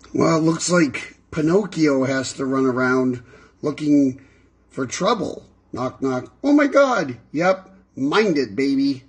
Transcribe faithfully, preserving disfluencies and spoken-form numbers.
Well, it looks like Pinocchio has to run around looking for trouble. Knock, knock. Oh, my God. Yep. Mind it, baby.